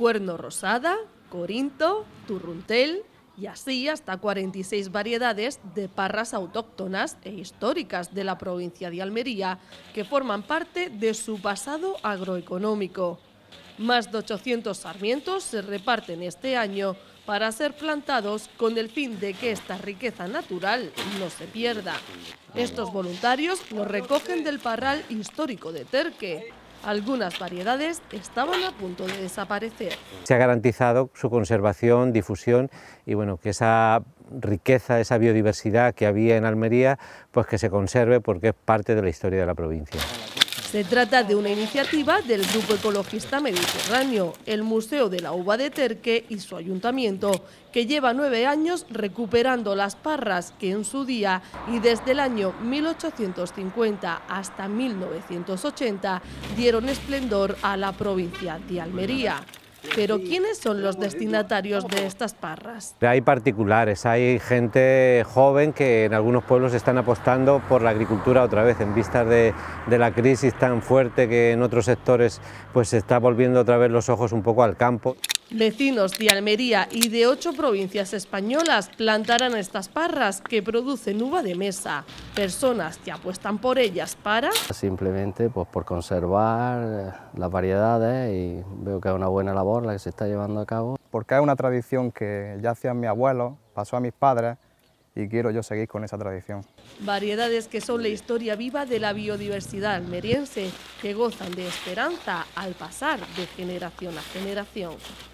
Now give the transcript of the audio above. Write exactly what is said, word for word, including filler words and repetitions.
cuerno rosada, corinto, turruntel y así hasta cuarenta y seis variedades de parras autóctonas e históricas de la provincia de Almería que forman parte de su pasado agroeconómico. Más de ochocientos sarmientos se reparten este año para ser plantados con el fin de que esta riqueza natural no se pierda. Estos voluntarios los recogen del parral histórico de Terque. Algunas variedades estaban a punto de desaparecer. Se ha garantizado su conservación, difusión y bueno, que esa riqueza, esa biodiversidad que había en Almería, pues que se conserve porque es parte de la historia de la provincia. Se trata de una iniciativa del Grupo Ecologista Mediterráneo, el Museo de la Uva de Terque y su ayuntamiento, que lleva nueve años recuperando las parras que en su día y desde el año mil ochocientos cincuenta hasta mil novecientos ochenta dieron esplendor a la provincia de Almería. Pero ¿quiénes son los destinatarios de estas parras? Hay particulares, hay gente joven que en algunos pueblos están apostando por la agricultura otra vez, en vistas de, de la crisis tan fuerte que en otros sectores pues se está volviendo otra vez los ojos un poco al campo. Vecinos de Almería y de ocho provincias españolas plantarán estas parras que producen uva de mesa. Personas que apuestan por ellas para... Simplemente pues, por conservar las variedades y veo que es una buena labor la que se está llevando a cabo. Porque es una tradición que ya hacían mis abuelos, pasó a mis padres y quiero yo seguir con esa tradición. Variedades que son la historia viva de la biodiversidad almeriense, que gozan de esperanza al pasar de generación a generación.